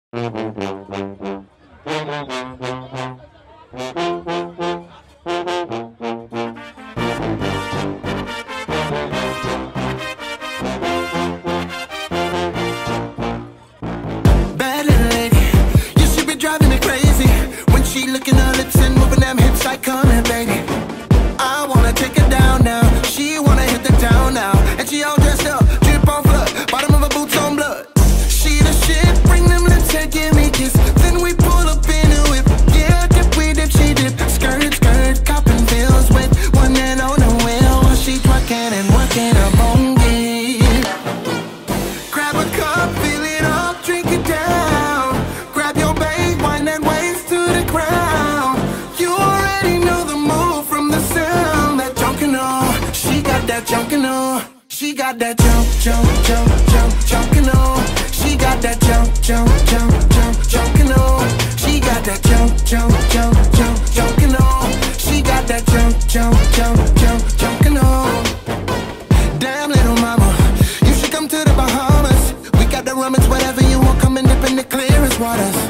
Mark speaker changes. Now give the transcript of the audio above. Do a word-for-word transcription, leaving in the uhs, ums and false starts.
Speaker 1: Bad little lady, you should be driving me crazy when she licking her lips and moving them hips like, come here, baby. I wanna take her down now. She wanna hit the town now, and she all dressed up, drip on flood, bottom of her boots on blood. She the shit, bring them lips and give me kiss. Then we pull up in a whip, yeah, dip we dip, she dip. Skirt, skirt, copping feels with one hand on the wheel while she twerking and working her bongie. Grab a cup, fill it up, drink it down. Grab your bag, wind that waist to the ground. You already know the move from the sound. That junkin' on, she got that junkin' on. She got that jump, jump, jump, jump, junkin' on. She got that jump, jump, jump, jump, junkin' on. She got that jump, jump, jump, jump, junkin' on. She got that jump, jump, jump, jump, junkin' on. Damn little mama, you should come to the Bahamas. We got the rum, it's whatever you want, come and dip in the clearest waters.